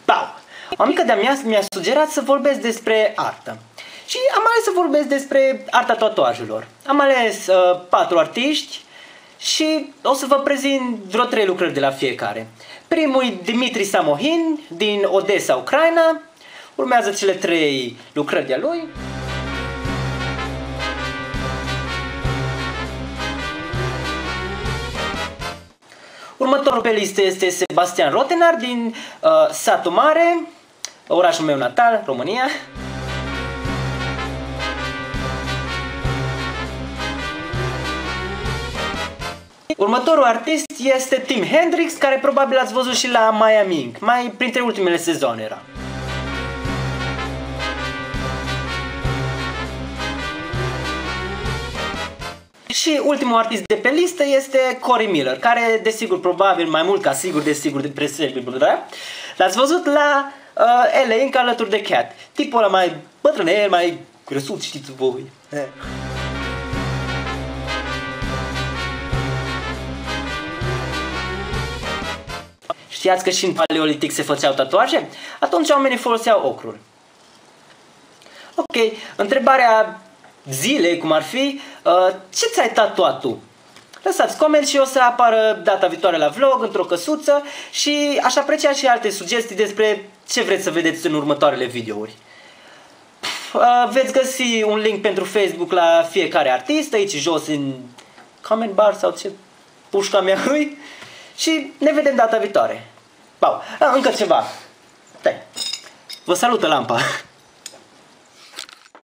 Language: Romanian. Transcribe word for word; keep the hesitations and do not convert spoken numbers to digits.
Pau! O amică de-a mea mi-a sugerat să vorbesc despre artă. Și am ales să vorbesc despre arta tatuajelor. Am ales uh, patru artiști și o să vă prezint vreo trei lucrări de la fiecare. Primul e Dimitri Samohin din Odessa, Ucraina. Urmează cele trei lucrări de-a lui. Următorul pe listă este Sebastian Rotenar din uh, Satu Mare, orașul meu natal, România. Următorul artist este Tim Hendrix, care probabil ați văzut și la Miami Ink, mai printre ultimele sezoane era. Și ultimul artist de pe listă este Cory Miller, care desigur, probabil, mai mult ca sigur, desigur, de presebil, da? L-ați văzut la uh, L A Ink alături de Cat. Tipul ăla mai bătrânel, mai grăsuț, știți voi. Știați că și în paleolitic se făceau tatuaje? Atunci oamenii foloseau ocrul. Ok, întrebarea zilei, cum ar fi, uh, ce ți-ai tatuat tu? Lăsați coment și o să apară data viitoare la vlog, într-o căsuță, și aș aprecia și alte sugestii despre ce vreți să vedeți în următoarele videouri. Uh, veți găsi un link pentru Facebook la fiecare artist aici jos în comment bar sau ce pușca mea îi, și ne vedem data viitoare. Pau. Ah, încă ceva. Stai. Vă salută lampa.